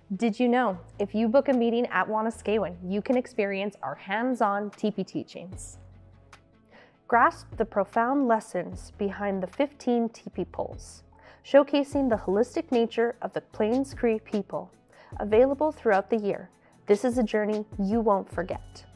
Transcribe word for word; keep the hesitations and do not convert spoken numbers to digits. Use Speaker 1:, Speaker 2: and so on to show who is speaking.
Speaker 1: Did you know, if you book a meeting at Wanuskewin, you can experience our hands-on Tipi teachings. Grasp the profound lessons behind the fifteen Tipi poles, showcasing the holistic nature of the Plains Cree people. Available throughout the year, this is a journey you won't forget.